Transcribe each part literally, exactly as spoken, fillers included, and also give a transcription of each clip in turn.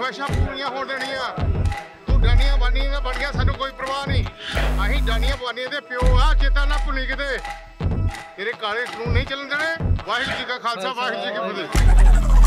ਖਵਾਇਸ਼ਾਂ ਪੂਰੀਆਂ ਹੋਣ ਦੇਣੀਆਂ। ਤੂੰ ਡਾਨੀਆਂ ਬਾਨੀਆਂ ਦਾ ਬਣ ਗਿਆ, ਸਾਨੂੰ ਕੋਈ ਪਰਵਾਹ ਨਹੀਂ। ਅਸੀਂ ਡਾਨੀਆਂ ਬਾਨੀਆਂ ਦੇ ਪਿਓ ਆ, ਚੇਤਾ ਨਾ ਭੁੱਲੀ ਕਿਤੇ। ਤੇਰੇ ਕਾਲੇ ਕਾਨੂੰਨ ਨਹੀਂ ਚੱਲਣ ਦੇਣੇ। ਵਾਹਿਗੁਰੂ ਜੀ ਕਾ ਖਾਲਸਾ, ਵਾਹਿਗੁਰੂ ਜੀ ਕੀ ਫਤਿਹ।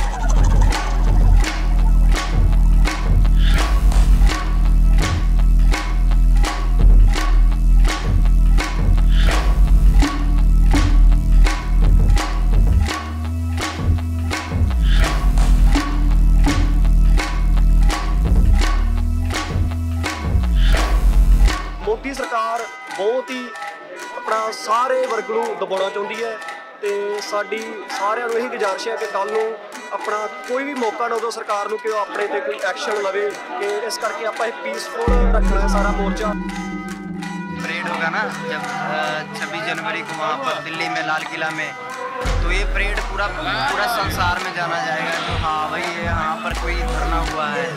मोदी सरकार बहुत ही अपना सारे वर्ग नूं दबाउणा चाहुंदी है ते साडी सारिआं नूं यही गुजारिश है कि कल नूं अपना कोई भी मौका ना दो सरकार नूं कि वो अपने ते कोई एक्शन लवे कि इस करके आपां एक पीसफुल रखना है सारा मोर्चा। परेड होगा ना जब छब्बीस जनवरी को वहाँ पर दिल्ली में लाल किला में, तो ये परेड पूरा पूरा संसार में जाना जाएगा तो हाँ भाई यहाँ पर कोई धरना हुआ है।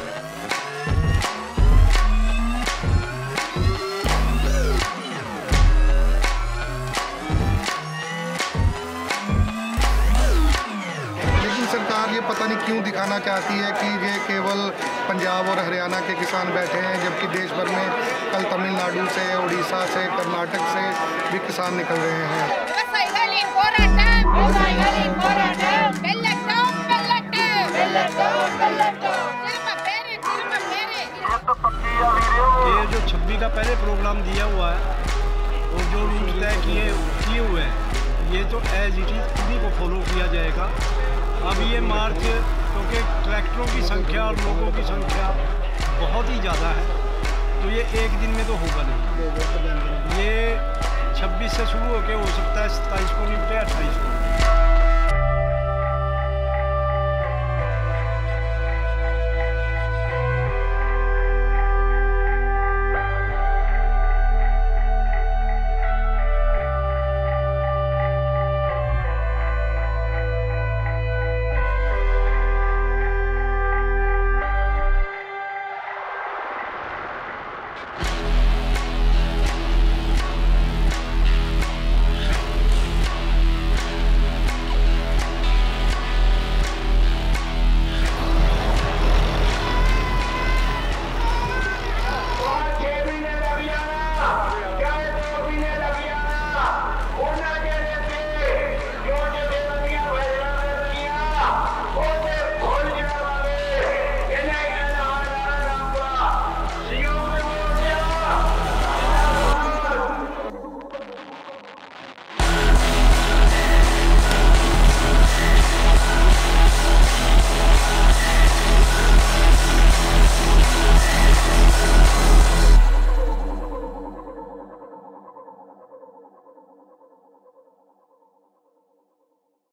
सरकार ये पता नहीं क्यों दिखाना चाहती है कि ये केवल पंजाब और हरियाणा के किसान बैठे हैं, जबकि देश भर में कल तमिलनाडु से, उड़ीसा से, कर्नाटक से भी किसान निकल रहे हैं। ये जो छब्बीस का पहले प्रोग्राम दिया हुआ है और जो रूल तय किए किए हुए हैं, ये तो एज इट इज उन्हीं को फॉलो किया जाएगा। अब ये मार्च क्योंकि ट्रैक्टरों की संख्या और लोगों की संख्या बहुत ही ज़्यादा है, तो ये एक दिन में तो होगा नहीं। ये छब्बीस से शुरू होकर हो सकता है सत्ताईस को निपटे अट्ठाईस को।